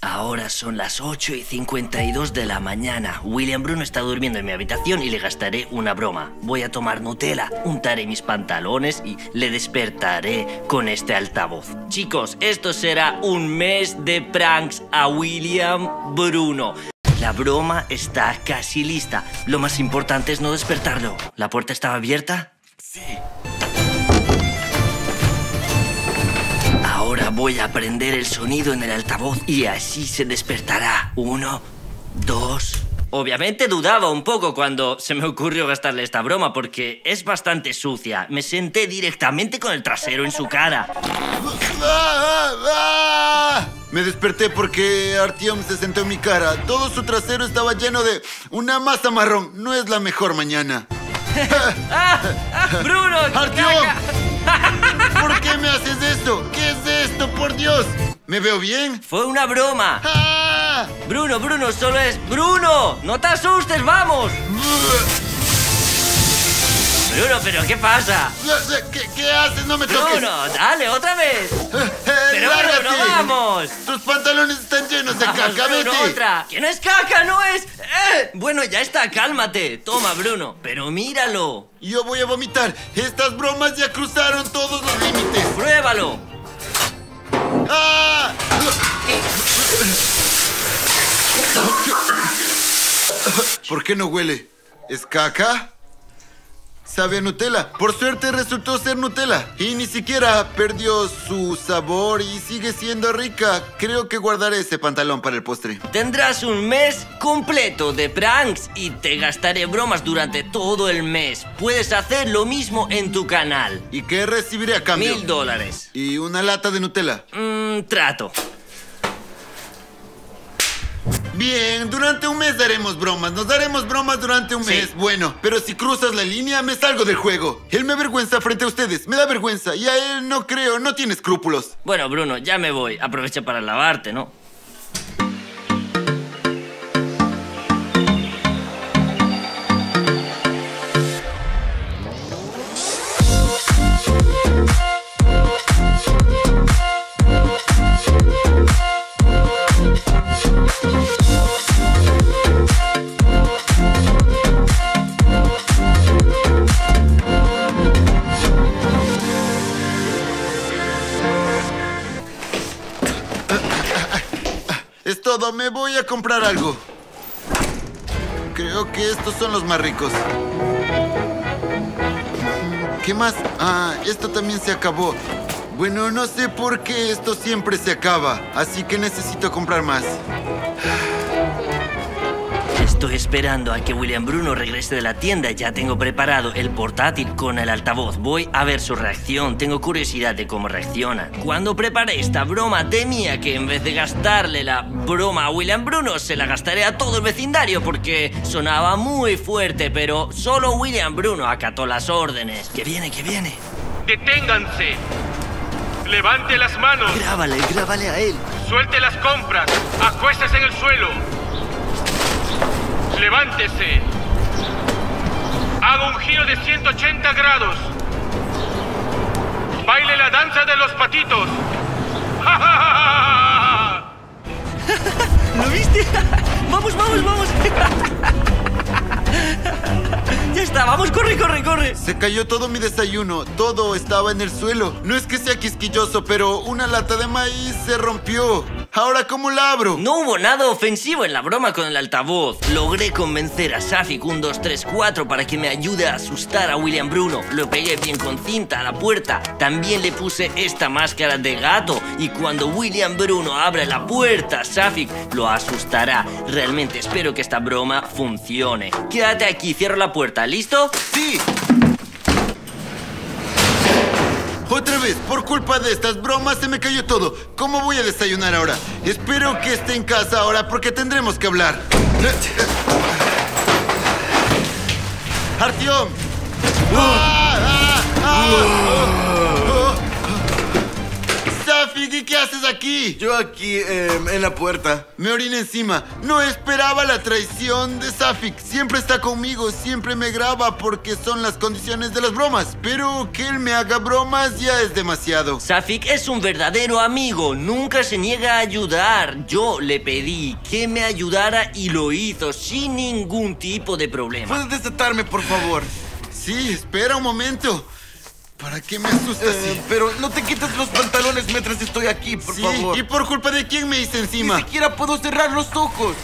Ahora son las 8:52 de la mañana. William Bruno está durmiendo en mi habitación y le gastaré una broma. Voy a tomar Nutella, untaré mis pantalones y le despertaré con este altavoz. Chicos, esto será un mes de pranks a William Bruno. La broma está casi lista. Lo más importante es no despertarlo. ¿La puerta estaba abierta? Sí. Ahora voy a prender el sonido en el altavoz y así se despertará. 1, 2... Obviamente dudaba un poco cuando se me ocurrió gastarle esta broma porque es bastante sucia. Me senté directamente con el trasero en su cara. Me desperté porque Artyom se sentó en mi cara. Todo su trasero estaba lleno de una masa marrón. No es la mejor mañana. ¡Bruno! ¡Artyom! ¿Por qué me haces esto? ¿Qué es esto, por Dios? ¿Me veo bien? Fue una broma. ¡Ah! Bruno, solo es... ¡Bruno! ¡No te asustes, vamos! Bruno, ¿pero qué pasa? ¿Qué haces? No me toques. Bruno, dale, otra vez. Pero ¡Lárgate! Bruno, vamos. Tus pantalones están llenos de caca, Bruno, vete. otra. Que no es caca, no es... Bueno, ya está, cálmate. Toma, Bruno, pero míralo. Yo voy a vomitar. Estas bromas ya cruzaron todos los límites. Pruébalo. ¡Ah! ¿Por qué no huele? ¿Es caca? Sabe a Nutella. Por suerte resultó ser Nutella. Y ni siquiera perdió su sabor y sigue siendo rica. Creo que guardaré ese pantalón para el postre. Tendrás un mes completo de pranks y te gastaré bromas durante todo el mes. Puedes hacer lo mismo en tu canal. ¿Y qué recibiré a cambio? $1000. Y una lata de Nutella. Trato. Bien, durante un mes daremos bromas. Nos daremos bromas durante un mes. Bueno, pero si cruzas la línea, me salgo del juego. Él me avergüenza frente a ustedes. Me da vergüenza. Y a él no creo. No tiene escrúpulos. Bueno, Bruno, ya me voy. Aprovecha para lavarte, ¿no? Es todo, me voy a comprar algo. Creo que estos son los más ricos. ¿Qué más? Ah, esto también se acabó. Bueno, no sé por qué esto siempre se acaba, así que necesito comprar más. Estoy esperando a que William Bruno regrese de la tienda. Ya tengo preparado el portátil con el altavoz. Voy a ver su reacción. Tengo curiosidad de cómo reacciona. Cuando preparé esta broma, temía que en vez de gastarle la broma a William Bruno, se la gastaré a todo el vecindario porque sonaba muy fuerte, pero solo William Bruno acató las órdenes. ¡Que viene, que viene! ¡Deténganse! ¡Levante las manos! Grábale a él. ¡Suelte las compras! ¡Acuéstese en el suelo! ¡Levántese! ¡Haga un giro de 180 grados! ¡Baile la danza de los patitos! ¡Ja, ja, ja, ja! ¿Lo viste? ¡Vamos! ¡Ya está! ¡Vamos! ¡Corre! Se cayó todo mi desayuno. Todo estaba en el suelo. No es que sea quisquilloso, pero una lata de maíz se rompió. ¿Ahora cómo la abro? No hubo nada ofensivo en la broma con el altavoz. Logré convencer a Safik 1, 2, 3, 4 para que me ayude a asustar a William Bruno. Lo pegué bien con cinta a la puerta. También le puse esta máscara de gato. Y cuando William Bruno abra la puerta, Safik lo asustará. Realmente espero que esta broma funcione. Quédate aquí, cierro la puerta. ¿Listo? ¡Sí! Otra vez, por culpa de estas bromas se me cayó todo. ¿Cómo voy a desayunar ahora? Espero que esté en casa ahora porque tendremos que hablar. ¡Artyom! ¡Safik ¿Y qué haces aquí? Yo aquí, en la puerta. Me oriné encima. No esperaba la traición de Safik. Siempre está conmigo, siempre me graba porque son las condiciones de las bromas. Pero que él me haga bromas ya es demasiado. Safik es un verdadero amigo, nunca se niega a ayudar. Yo le pedí que me ayudara y lo hizo sin ningún tipo de problema. ¿Puedes desatarme, por favor? Sí, espera un momento. ¿Para qué me asustas así? Pero no te quites los pantalones mientras estoy aquí, por favor. ¿Y por culpa de quién me hice encima? Ni siquiera puedo cerrar los ojos.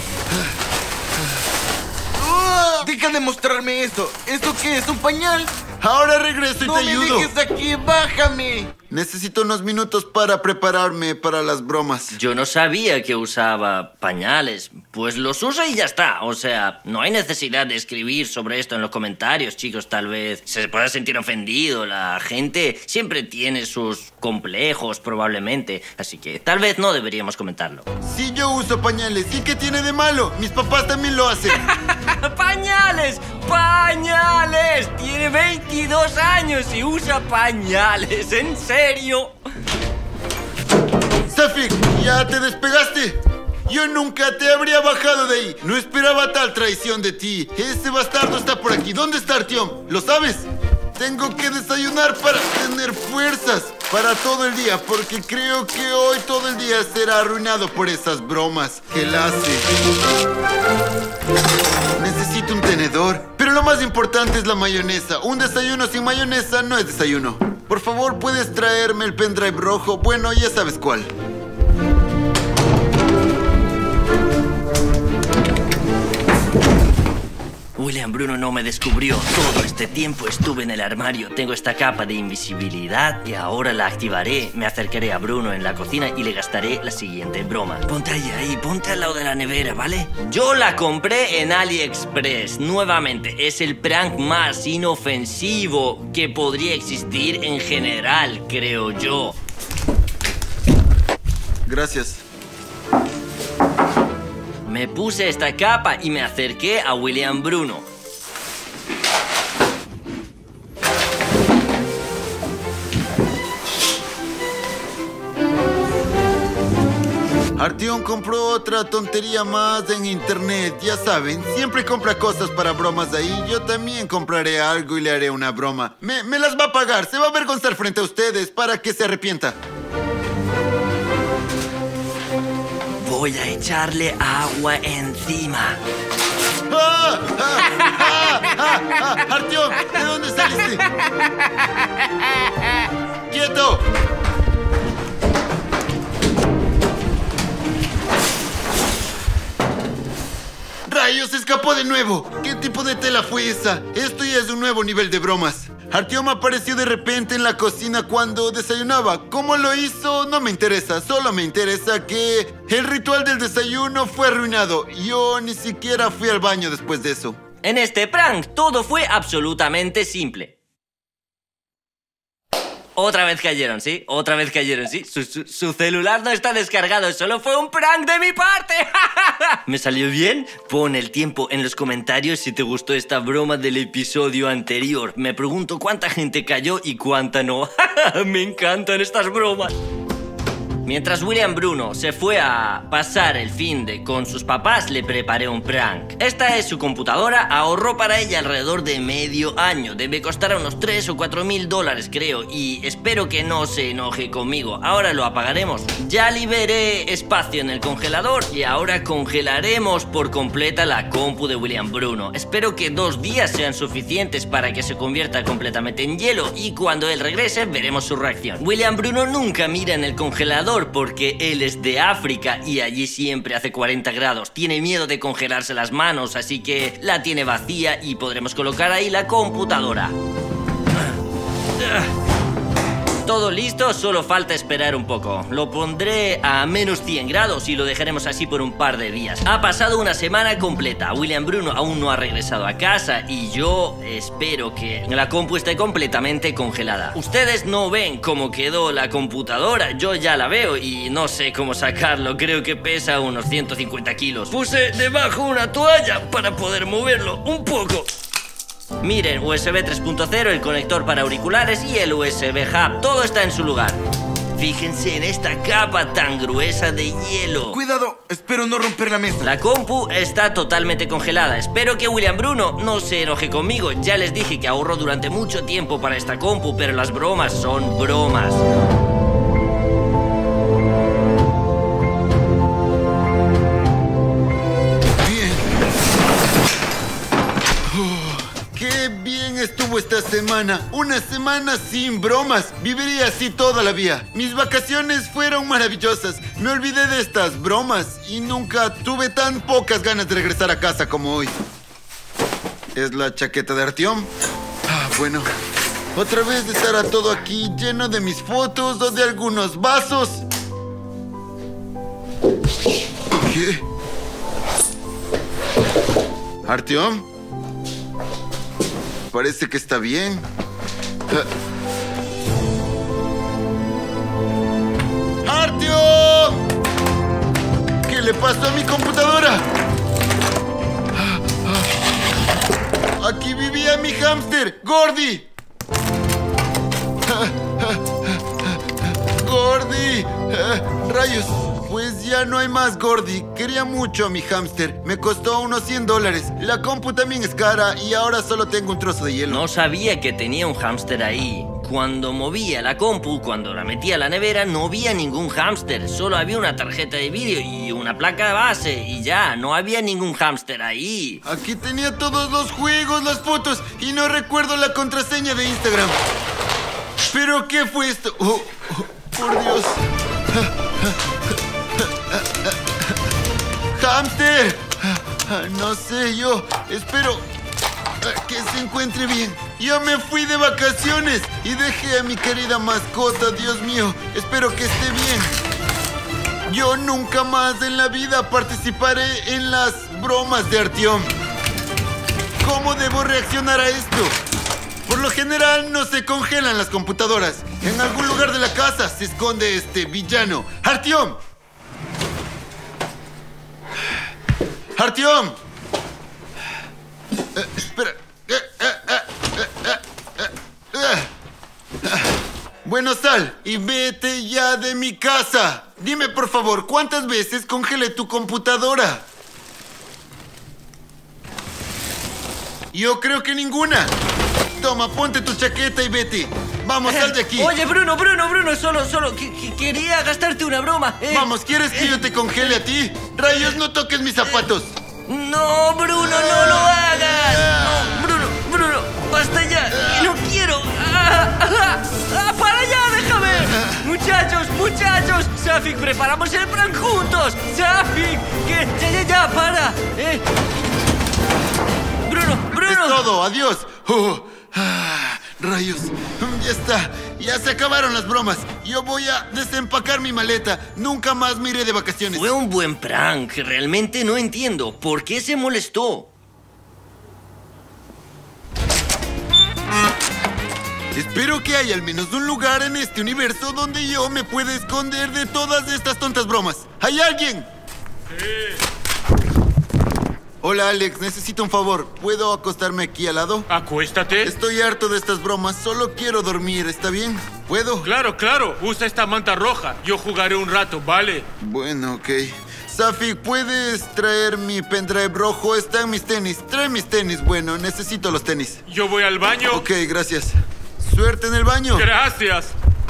Deja de mostrarme eso. ¿Esto qué es? ¿Un pañal? Ahora regreso y te ayudo. No me dejes aquí, bájame. Necesito unos minutos para prepararme para las bromas. Yo no sabía que usaba pañales. Pues los uso y ya está. O sea, no hay necesidad de escribir sobre esto en los comentarios, chicos. Tal vez se pueda sentir ofendido. La gente siempre tiene sus complejos, probablemente. Así que tal vez no deberíamos comentarlo. Sí, yo uso pañales. ¿Y qué tiene de malo? Mis papás también lo hacen. ¡Pañales! ¡Pañales! Tiene 22 años y usa pañales. ¿En serio? Safik, ¿ya te despegaste? Yo nunca te habría bajado de ahí. No esperaba tal traición de ti. Ese bastardo está por aquí. ¿Dónde está Artyom? ¿Lo sabes? Tengo que desayunar para tener fuerzas para todo el día, porque creo que hoy todo el día será arruinado por esas bromas que él hace. Necesito un tenedor, pero lo más importante es la mayonesa. Un desayuno sin mayonesa no es desayuno. Por favor, ¿puedes traerme el pendrive rojo? Bueno, ya sabes cuál. William Bruno no me descubrió. Todo este tiempo estuve en el armario. Tengo esta capa de invisibilidad y ahora la activaré. Me acercaré a Bruno en la cocina y le gastaré la siguiente broma. Ponte ahí, ponte al lado de la nevera, ¿vale? Yo la compré en AliExpress. Nuevamente, es el prank más inofensivo que podría existir en general, creo yo. Gracias. Me puse esta capa y me acerqué a William Bruno. Artyom compró otra tontería más en internet. Ya saben, siempre compra cosas para bromas de ahí. Yo también compraré algo y le haré una broma. Me las va a pagar. Se va a avergonzar frente a ustedes para que se arrepienta. Voy a echarle agua encima. ¡Ah! ¡Artyom! ¿De dónde saliste? ¡Quieto! ¡Rayos! ¡Escapó de nuevo! ¿Qué tipo de tela fue esa? Esto ya es un nuevo nivel de bromas. Artyom apareció de repente en la cocina cuando desayunaba. ¿Cómo lo hizo? No me interesa. Solo me interesa que el ritual del desayuno fue arruinado. Yo ni siquiera fui al baño después de eso. En este prank todo fue absolutamente simple. Otra vez cayeron, ¿sí? Otra vez cayeron, ¿sí? Su celular no está descargado, solo fue un prank de mi parte. ¿Me salió bien? Pon el tiempo en los comentarios si te gustó esta broma del episodio anterior. Me pregunto cuánta gente cayó y cuánta no. Me encantan estas bromas. Mientras William Bruno se fue a pasar el finde con sus papás, le preparé un prank. Esta es su computadora, ahorró para ella alrededor de medio año. Debe costar unos 3 o 4 mil dólares, creo, y espero que no se enoje conmigo. Ahora lo apagaremos. Ya liberé espacio en el congelador y ahora congelaremos por completa la compu de William Bruno. Espero que 2 días sean suficientes para que se convierta completamente en hielo y cuando él regrese veremos su reacción. William Bruno nunca mira en el congelador porque él es de África y allí siempre hace 40 grados. Tiene miedo de congelarse las manos, así que la tiene vacía y podremos colocar ahí la computadora. Todo listo, solo falta esperar un poco. Lo pondré a menos 100 grados y lo dejaremos así por un par de días. Ha pasado una semana completa. William Bruno aún no ha regresado a casa y yo espero que la compu esté completamente congelada. Ustedes no ven cómo quedó la computadora, yo ya la veo y no sé cómo sacarlo. Creo que pesa unos 150 kilos. Puse debajo una toalla para poder moverlo un poco. Miren, USB 3.0, el conector para auriculares y el USB hub. Todo está en su lugar. Fíjense en esta capa tan gruesa de hielo. Cuidado, espero no romper la mesa. La compu está totalmente congelada. Espero que William Bruno no se enoje conmigo. Ya les dije que ahorro durante mucho tiempo para esta compu, pero las bromas son bromas. ¡Qué bien estuvo esta semana! Una semana sin bromas. Viviría así toda la vida. Mis vacaciones fueron maravillosas. Me olvidé de estas bromas y nunca tuve tan pocas ganas de regresar a casa como hoy. ¿Es la chaqueta de Artyom? Bueno. Otra vez estará todo aquí lleno de mis fotos o de algunos vasos. ¿Qué? ¿Artyom? Parece que está bien. ¡Artyom! ¿Qué le pasó a mi computadora? Aquí vivía mi hámster, Gordy. Gordy. Rayos. Pues ya no hay más, Gordy. Quería mucho a mi hámster. Me costó unos $100. La compu también es cara y ahora solo tengo un trozo de hielo. No sabía que tenía un hámster ahí. Cuando movía la compu, cuando la metía a la nevera, no había ningún hámster. Solo había una tarjeta de vídeo y una placa de base. Y ya, no había ningún hámster ahí. Aquí tenía todos los juegos, las fotos y no recuerdo la contraseña de Instagram. ¿Pero qué fue esto? Por Dios. ¡Hámster! No sé, yo espero que se encuentre bien. Yo me fui de vacaciones y dejé a mi querida mascota, Dios mío. Espero que esté bien. Yo nunca más en la vida participaré en las bromas de Artyom. ¿Cómo debo reaccionar a esto? Por lo general no se congelan las computadoras. En algún lugar de la casa se esconde este villano. ¡Artyom! ¡Artyom! Espera. Bueno, sal y vete ya de mi casa. Dime, por favor, ¿cuántas veces congelé tu computadora? Yo creo que ninguna. Toma, ponte tu chaqueta y vete. Vamos, sal de aquí. Oye, Bruno, solo quería gastarte una broma. Vamos, ¿quieres que yo te congele a ti? Rayos, no toques mis zapatos. No, Bruno, no lo hagas. No, Bruno, basta ya. No quiero. ¡Para allá, déjame! Muchachos, Safik, preparamos el plan juntos. Safik, que ya, para. Bruno. Es todo, adiós. Rayos, ya está. Ya se acabaron las bromas. Yo voy a desempacar mi maleta. Nunca más me iré de vacaciones. Fue un buen prank. Realmente no entiendo. ¿Por qué se molestó? Espero que haya al menos un lugar en este universo donde yo me pueda esconder de todas estas tontas bromas. ¿Hay alguien? Sí. Hola, Alex. Necesito un favor. ¿Puedo acostarme aquí al lado? Acuéstate. Estoy harto de estas bromas. Solo quiero dormir. ¿Está bien? ¿Puedo? Claro. Usa esta manta roja. Yo jugaré un rato, ¿vale? Bueno, ok. Safik, ¿puedes traer mi pendrive rojo? Está en mis tenis. Trae mis tenis. Bueno, necesito los tenis. Yo voy al baño. Ok, gracias. Suerte en el baño. Gracias.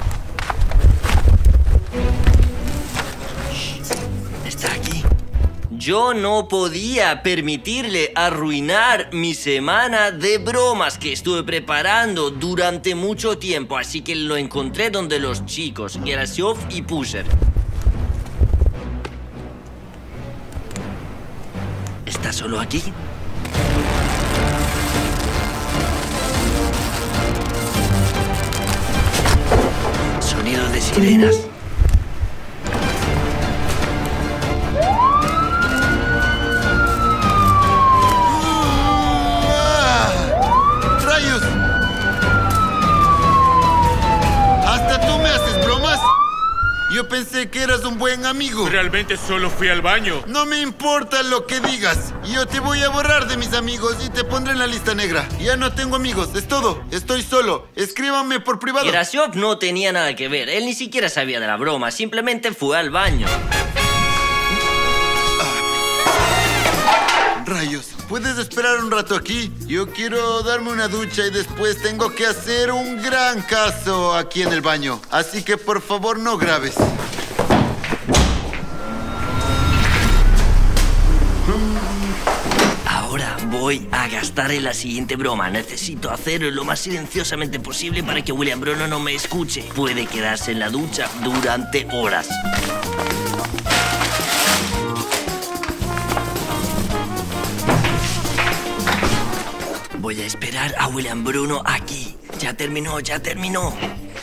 Está aquí. Yo no podía permitirle arruinar mi semana de bromas que estuve preparando durante mucho tiempo, así que lo encontré donde los chicos, Gerasiov y Pusher. ¿Está solo aquí? Sonido de sirenas. ¡Rayos! ¿Hasta tú me haces bromas? Yo pensé pensé que eras un buen amigo. Realmente solo fui al baño. No me importa lo que digas. Yo te voy a borrar de mis amigos y te pondré en la lista negra. Ya no tengo amigos, es todo. Estoy solo. Escríbanme por privado. Gerasiov no tenía nada que ver. Él ni siquiera sabía de la broma. Simplemente fue al baño. Rayos, ¿puedes esperar un rato aquí? Yo quiero darme una ducha y después tengo que hacer un gran caso aquí en el baño. Así que por favor no grabes. Ahora voy a gastar en la siguiente broma. Necesito hacerlo lo más silenciosamente posible para que William Bruno no me escuche. Puede quedarse en la ducha durante horas. Voy a esperar a William Bruno aquí. Ya terminó, ya terminó.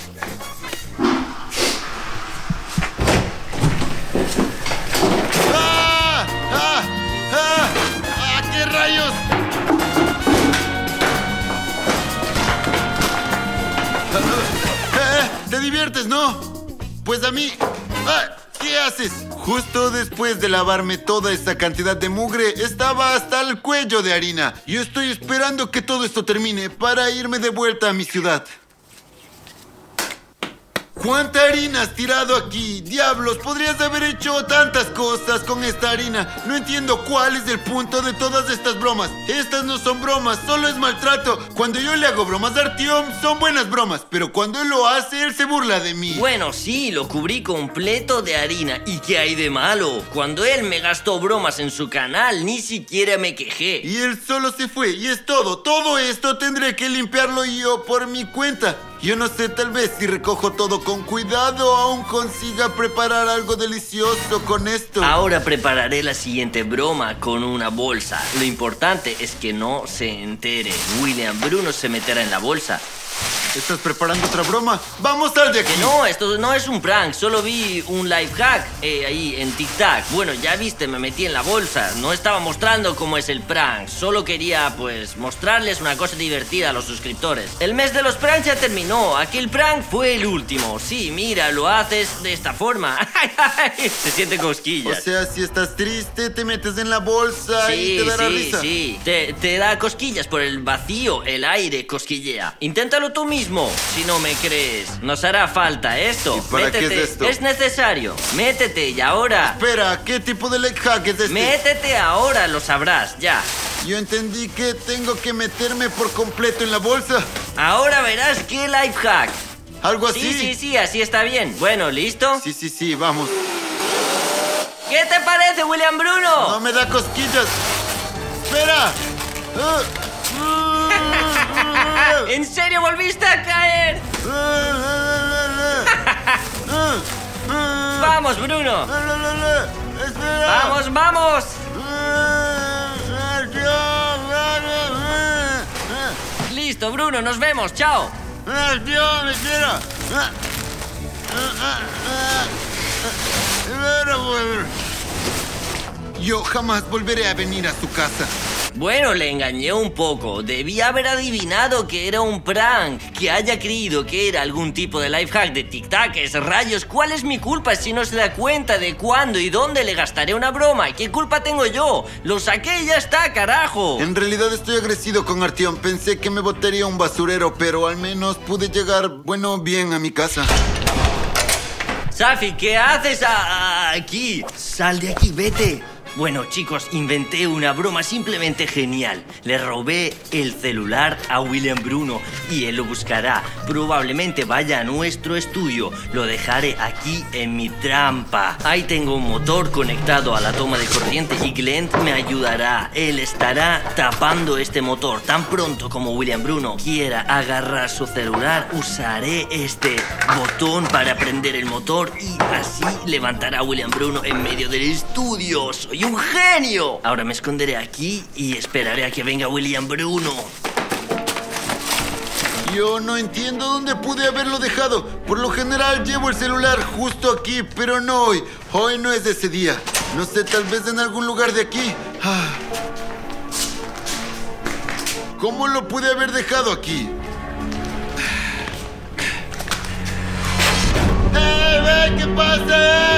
¡Ah! ¡Ah! ¡Ah! ¡Ah! ¡Qué rayos! ¿Te diviertes, no? Pues a mí... ¡Ah! ¿Qué haces? Justo después de lavarme toda esta cantidad de mugre, estaba hasta el cuello de harina. Yo estoy esperando que todo esto termine para irme de vuelta a mi ciudad. ¿Cuánta harina has tirado aquí? ¡Diablos! Podrías haber hecho tantas cosas con esta harina. No entiendo cuál es el punto de todas estas bromas. Estas no son bromas, solo es maltrato. Cuando yo le hago bromas a Artyom, son buenas bromas. Pero cuando él lo hace, él se burla de mí. Bueno, sí, lo cubrí completo de harina. ¿Y qué hay de malo? Cuando él me gastó bromas en su canal, ni siquiera me quejé. Y él solo se fue, y es todo. Todo esto tendré que limpiarlo yo por mi cuenta. Yo no sé, tal vez si recojo todo con cuidado, aún consiga preparar algo delicioso con esto. Ahora prepararé la siguiente broma con una bolsa. Lo importante es que no se entere. William Bruno se meterá en la bolsa. ¿Estás preparando otra broma? ¡Vamos, sal de aquí! Que no, esto no es un prank. Solo vi un life hack ahí en TikTok. Bueno, ya viste, me metí en la bolsa. No estaba mostrando cómo es el prank. Solo quería, pues, mostrarles una cosa divertida a los suscriptores. El mes de los pranks ya terminó. Aquel prank fue el último. Sí, mira, lo haces de esta forma. Se siente cosquillas. O sea, si estás triste, te metes en la bolsa y te dará risa. Sí, te da cosquillas por el vacío. El aire cosquillea. Inténtalo tú mismo. Si no me crees, nos hará falta esto. ¿Y para qué es esto? Es necesario. Métete y ahora. Espera, ¿qué tipo de life hack es este? Métete ahora, lo sabrás, ya. Yo entendí que tengo que meterme por completo en la bolsa. Ahora verás qué life hack. ¿Algo así? Sí, así está bien. Bueno, ¿listo? Sí, vamos. ¿Qué te parece, William Bruno? No me da cosquillas. ¡Espera! ¿En serio volviste a caer? Vamos, Bruno. ¡Espera! ¡Vamos! Listo, Bruno, nos vemos. Chao. ¡Artyom, espera! Yo jamás volveré a venir a su casa. Bueno, le engañé un poco. Debía haber adivinado que era un prank. Que haya creído que era algún tipo de life hack de TikTok. Es rayos. ¿Cuál es mi culpa si no se da cuenta de cuándo y dónde le gastaré una broma? ¿Qué culpa tengo yo? Lo saqué y ya está, carajo. En realidad estoy agresivo con Artyom. Pensé que me botaría un basurero, pero al menos pude llegar, bueno, bien a mi casa. Safi, ¿qué haces aquí? Sal de aquí, vete. Bueno, chicos, inventé una broma simplemente genial. Le robé el celular a William Bruno y él lo buscará. Probablemente vaya a nuestro estudio. Lo dejaré aquí en mi trampa. Ahí tengo un motor conectado a la toma de corriente y Glenn me ayudará. Él estará tapando este motor. Tan pronto como William Bruno quiera agarrar su celular, usaré este botón para prender el motor y así levantará a William Bruno en medio del estudio. ¡Soy un genio! Ahora me esconderé aquí y esperaré a que venga William Bruno. Yo no entiendo dónde pude haberlo dejado. Por lo general llevo el celular justo aquí, pero no hoy. Hoy no es de ese día. No sé, tal vez en algún lugar de aquí. ¿Cómo lo pude haber dejado aquí? ¡Hey, ve! ¿Qué pasa?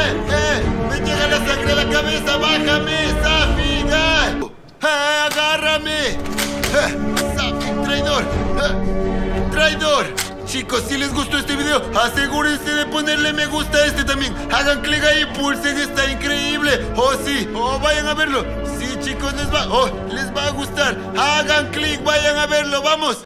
cabeza! ¡Bájame, Safida! ¡Agárrame! ¡Traidor! ¡Traidor! Chicos, si les gustó este video, asegúrense de ponerle me gusta a este también. Hagan clic ahí, pulsen, está increíble. Oh, sí, vayan a verlo. Sí, chicos, les va a gustar. Hagan clic, vayan a verlo, vamos.